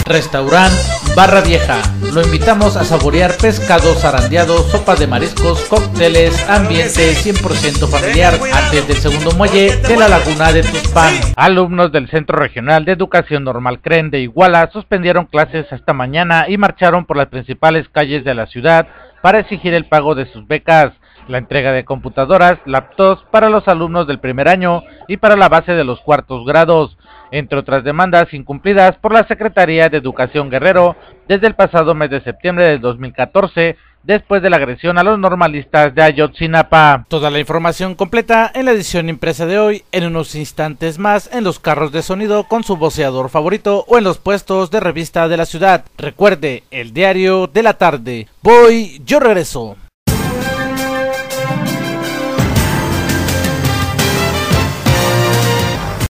Restaurant Barra Vieja. Lo invitamos a saborear pescados zarandeados, sopa de mariscos, cócteles, ambiente 100% familiar, antes del segundo muelle de la laguna de Tuxpan. Alumnos del Centro Regional de Educación Normal CREN de Iguala suspendieron clases esta mañana y marcharon por las principales calles de la ciudad para exigir el pago de sus becas, la entrega de computadoras, laptops para los alumnos del primer año y para la base de los cuartos grados, entre otras demandas incumplidas por la Secretaría de Educación Guerrero desde el pasado mes de septiembre del 2014, después de la agresión a los normalistas de Ayotzinapa. Toda la información completa en la edición impresa de hoy, en unos instantes más en los carros de sonido con su voceador favorito o en los puestos de revista de la ciudad. Recuerde, el diario de la tarde. Voy, yo regreso.